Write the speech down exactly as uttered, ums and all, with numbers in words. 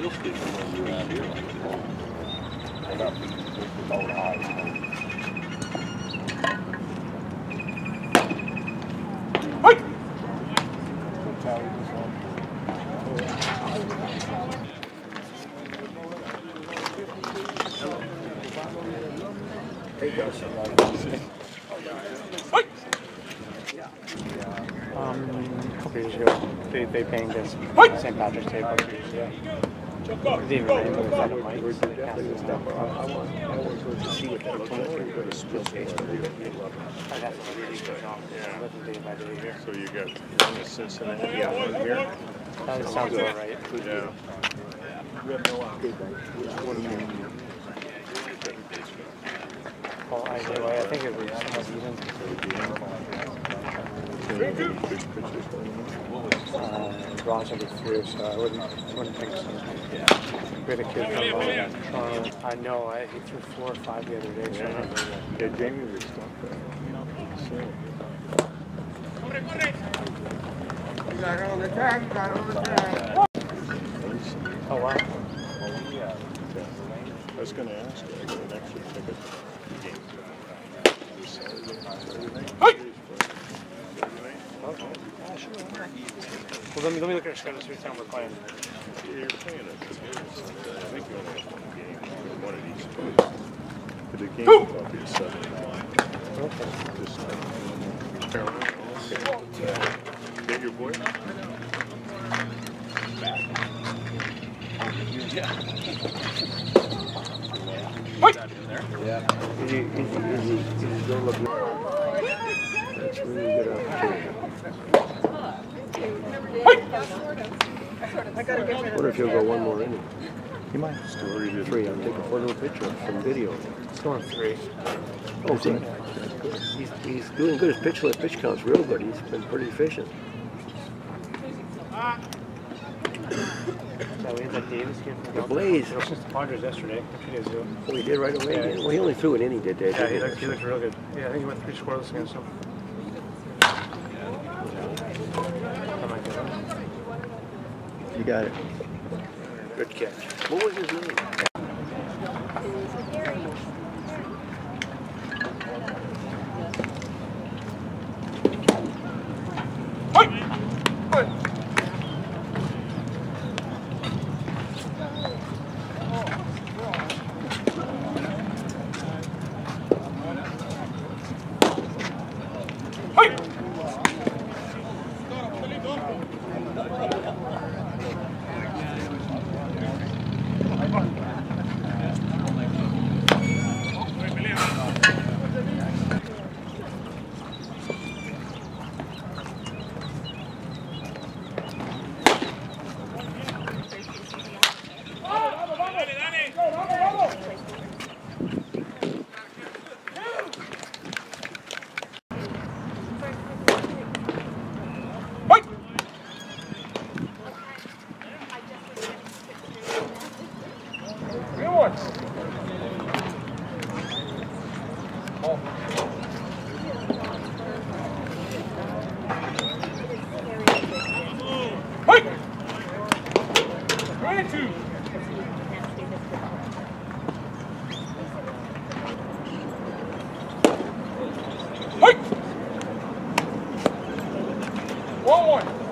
fuel station when you're out here. I got the old high. Um, a couple years ago, they, they banged us Saint Patrick's Day a couple years ago. It didn't even rain, but we found a mic, so they cast it down. I always go to see what that looks like. Go to split station. I'd have to really go down there, living day by day here. So you got one in Cincinnati, one here? That sounds about right. Yeah. We have no idea. Well, I, anyway, I think it was somewhat even. Uh, bronze number three, so I wouldn't, wouldn't think so. We had a kid from uh, Toronto. I know, I, he threw four or five the other day, so I remember that. Yeah, Jamie was stuck there. You got it on the track, you got it on the track. Oh, wow. I was going to ask you, I got an extra ticket. Okay. Yeah, sure. Well, let me, let me look at our schedule, see what time we're playing. You're playing it. I think you only have one game, one of each. But the game will probably be seven to nine. Okay. Just, okay. Get your boy? Yeah. Easy, easy, easy, easy. Don't look. That's really good opportunity. What if he'll go one more inning? He might. Story did Three. I'll take a photo picture from video. It's going three. Oh, see? That's good. He's, he's doing good. His pitch, his pitch count's real good. He's been pretty efficient. Yeah, we had that Davis game from The Blaze. Since the Padres yesterday, a few days ago. Oh, he did right away? Yeah. Well, he only threw an inning, did they? Yeah, he looked, he looked real good. Yeah, I think he went three scoreless against him. You got it. Good catch. What was his name? One one.